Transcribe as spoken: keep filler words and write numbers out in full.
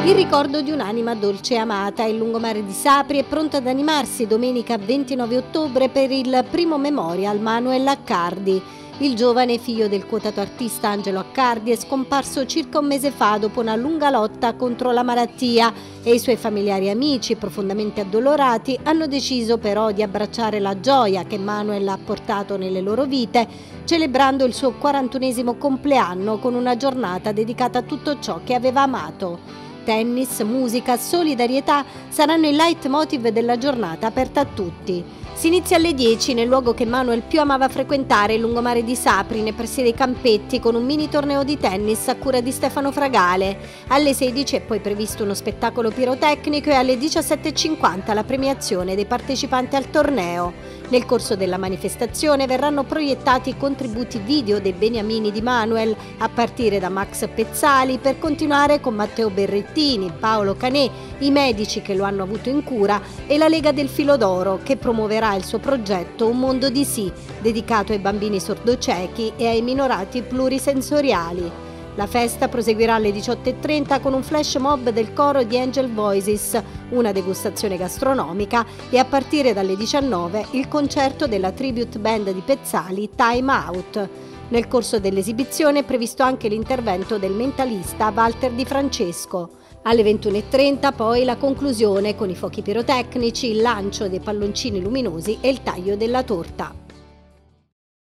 Il ricordo di un'anima dolce e amata, il lungomare di Sapri è pronto ad animarsi domenica ventinove ottobre per il primo memorial Manuel Accardi. Il giovane figlio del quotato artista Angelo Accardi è scomparso circa un mese fa dopo una lunga lotta contro la malattia e i suoi familiari e amici, profondamente addolorati, hanno deciso però di abbracciare la gioia che Manuel ha portato nelle loro vite, celebrando il suo quarantunesimo compleanno con una giornata dedicata a tutto ciò che aveva amato. Tennis, musica, solidarietà saranno il leitmotiv della giornata aperta a tutti. Si inizia alle dieci nel luogo che Manuel più amava frequentare, il lungomare di Sapri, nei pressi dei Campetti, con un mini torneo di tennis a cura di Stefano Fragale. Alle sedici è poi previsto uno spettacolo pirotecnico e alle diciassette e cinquanta la premiazione dei partecipanti al torneo. Nel corso della manifestazione verranno proiettati i contributi video dei beniamini di Manuel, a partire da Max Pezzali, per continuare con Matteo Berrettini, Paolo Canè, i medici che lo hanno avuto in cura e la Lega del Filo d'Oro, che promuoverà il suo progetto Un Mondo di Sì, dedicato ai bambini sordociechi e ai minorati plurisensoriali. La festa proseguirà alle diciotto e trenta con un flash mob del coro di Angel Voices, una degustazione gastronomica e a partire dalle diciannove il concerto della tribute band di Pezzali Time Out. Nel corso dell'esibizione è previsto anche l'intervento del mentalista Walter Di Francesco. Alle ventuno e trenta poi la conclusione con i fuochi pirotecnici, il lancio dei palloncini luminosi e il taglio della torta.